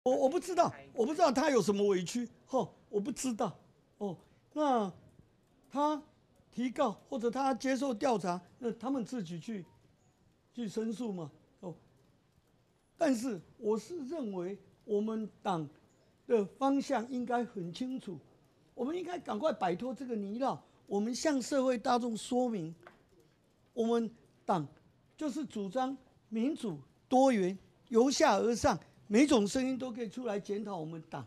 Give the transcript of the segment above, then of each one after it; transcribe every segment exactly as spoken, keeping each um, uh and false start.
我我不知道，我不知道他有什么委屈，哦，我不知道，哦，那他提告或者他接受调查，那他们自己去去申诉嘛，哦，但是我是认为我们党的方向应该很清楚，我们应该赶快摆脱这个泥淖，我们向社会大众说明，我们党就是主张民主多元，由下而上，每种声音都可以出来检讨我们党。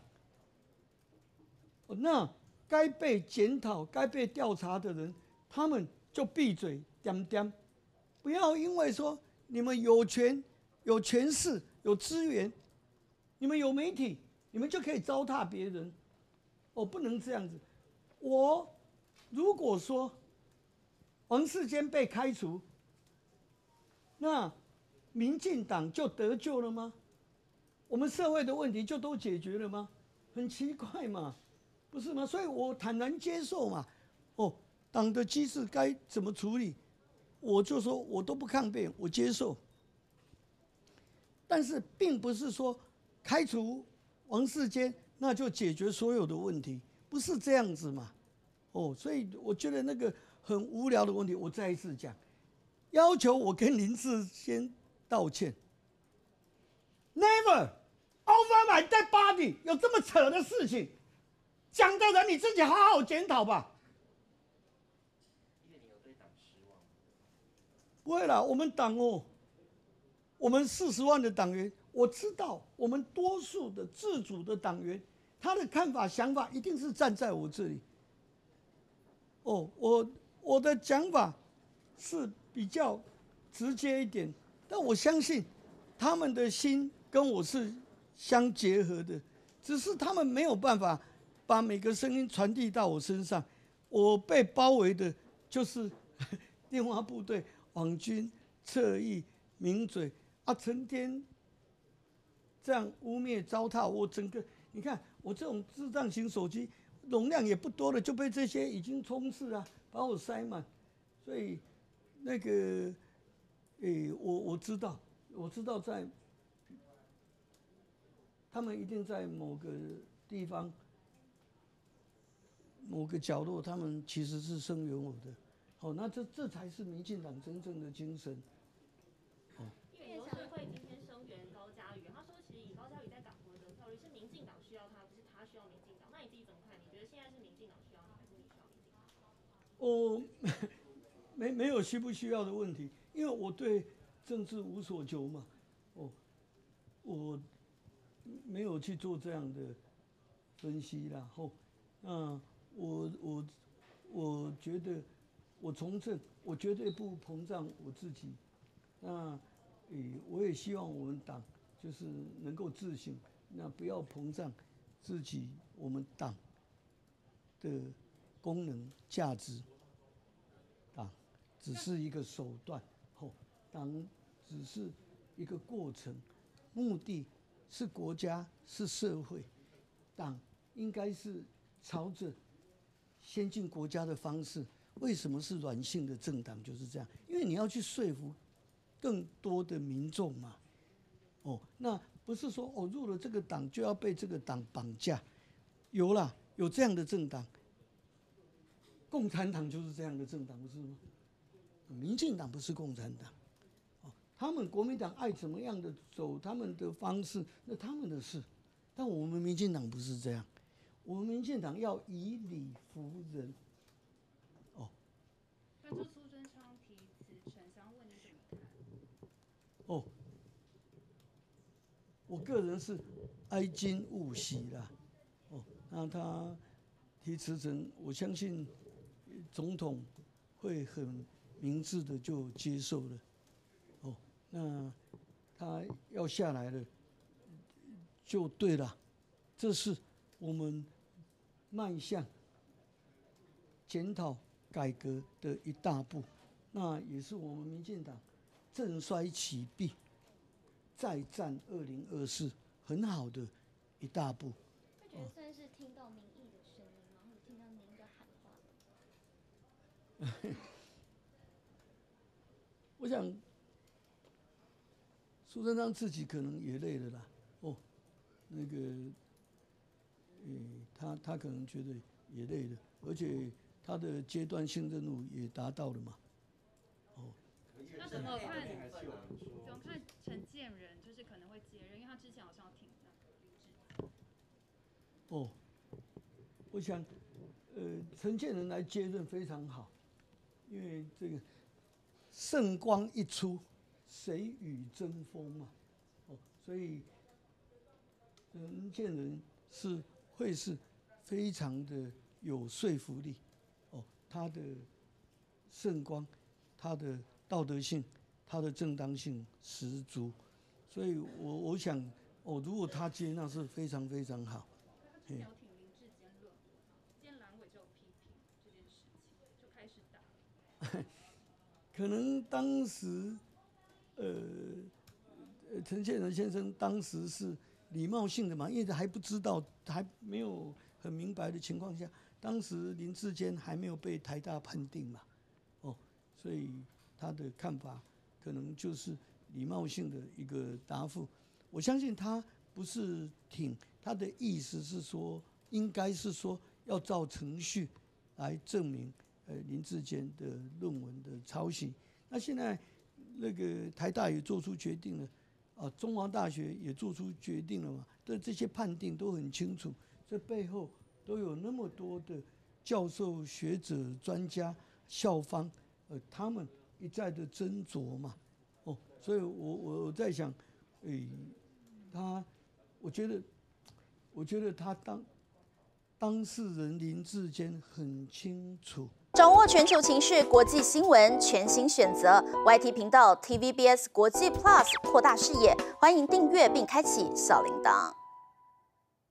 那该被检讨、该被调查的人，他们就闭嘴点点，不要因为说你们有权、有权势、有资源，你们有媒体，你们就可以糟蹋别人。哦，不能这样子。我如果说王世坚被开除，那民进党就得救了吗？我们社会的问题就都解决了吗？很奇怪嘛，不是吗？所以我坦然接受嘛。哦，党的机制该怎么处理，我就说我都不抗辩，我接受。但是并不是说开除王世坚那就解决所有的问题，不是这样子嘛。哦，所以我觉得那个很无聊的问题，我再一次讲，要求我跟林志坚道歉。Never over my dead body， 有这么扯的事情，讲的人你自己好好检讨吧。 因为你有对党失望。 不会啦，我们党哦，我们四十万的党员，我知道我们多数的自主的党员，他的看法想法一定是站在我这里。哦，我我的讲法是比较直接一点，但我相信他们的心跟我是相结合的，只是他们没有办法把每个声音传递到我身上。我被包围的就是电话部队、网军、侧翼、名嘴啊，成天这样污蔑糟蹋我整个。你看我这种智障型手机。容量也不多了，就被这些已经充斥啊，把我塞满。所以那个，诶、欸，我我知道，我知道在他们一定在某个地方、某个角落，他们其实是声援我的。好、哦，那这这才是民进党真正的精神。 哦，因为刘世慧今天声援高嘉瑜，他说其实以高嘉瑜在党国的效率是民进党需要他，不是他需要民进党。那你自己怎么看？你觉得现在是民进党需要你，还是你需要民进党？ 我没没有需不需要的问题，因为我对政治无所求嘛。哦，我没有去做这样的分析啦。后，那我我我觉得我从政，我绝对不膨胀我自己。那，诶，我也希望我们党就是能够自省，那不要膨胀自己，我们党的功能价值。党只是一个手段，吼，党只是一个过程，目的是国家是社会，党应该是朝着先进国家的方式。为什么是软性的政党？就是这样，因为你要去说服更多的民众嘛。哦，那不是说我、哦、入了这个党就要被这个党绑架。有啦，有这样的政党，共产党就是这样的政党，不是吗？民进党不是共产党，哦，他们国民党爱怎么样的走他们的方式，那他们的事。但我们民进党不是这样，我们民进党要以理服人。哦， 那就苏贞昌提辞呈，想问你怎么看？ 哦，我个人是哀矜勿喜啦。哦，那他提辞呈，我相信总统会很明智的就接受了。哦，那他要下来了，就对了，这是我们迈向检讨改革的一大步，那也是我们民进党振衰起弊、再战二零二四很好的一大步。 会觉得算是听到民意的声音吗？或者听到您的喊话？ 我想苏贞昌自己可能也累了啦。哦， 那个，呃，他他可能觉得也累了，而且他的阶段性任务也达到了嘛。哦。 那怎么看？怎么看陈建仁就是可能会接任，因为他之前好像挺那个林志坚。 哦，我想，呃，陈建仁来接任非常好，因为这个圣光一出，谁与争锋嘛。哦，所以陈建仁是会是非常的有说服力。哦，他的圣光，他的道德性，他的正当性十足，所以我我想，哦，如果他接，那是非常非常好。 他之前有挺林志坚论过，今天蓝委就有批评这件事情，就开始打了。 可能当时，呃，陈建仁先生当时是礼貌性的嘛，因为还不知道，还没有很明白的情况下，当时林志坚还没有被台大判定嘛，哦，所以他的看法可能就是礼貌性的一个答复。我相信他不是挺，他的意思是说，应该是说要照程序来证明。呃，林志坚的论文的抄袭，那现在那个台大也做出决定了，啊，中华大学也做出决定了嘛，对这些判定都很清楚，这背后都有那么多的教授、学者、专家、校方，呃，他们一再的斟酌嘛，哦，所以我我在想，诶，他，我觉得，我觉得他当当事人林志坚很清楚。 掌握全球情势、国际新闻，全新选择 Y T 频道 T V B S 国际 Plus， 扩大视野。欢迎订阅并开启小铃铛。